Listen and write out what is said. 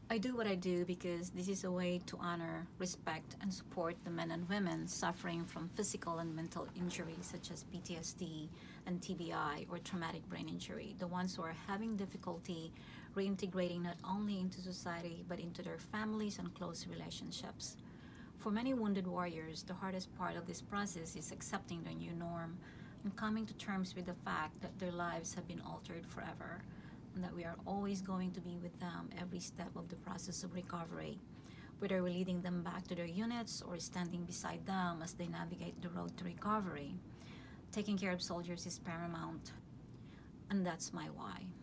I do what I do because this is a way to honor, respect, and support the men and women suffering from physical and mental injuries such as PTSD and TBI or traumatic brain injury, the ones who are having difficulty reintegrating not only into society but into their families and close relationships. For many wounded warriors, the hardest part of this process is accepting the new norm and coming to terms with the fact that their lives have been altered forever and that we are always going to be with them every step of the process of recovery, whether we're leading them back to their units or standing beside them as they navigate the road to recovery. Taking care of soldiers is paramount, and that's my why.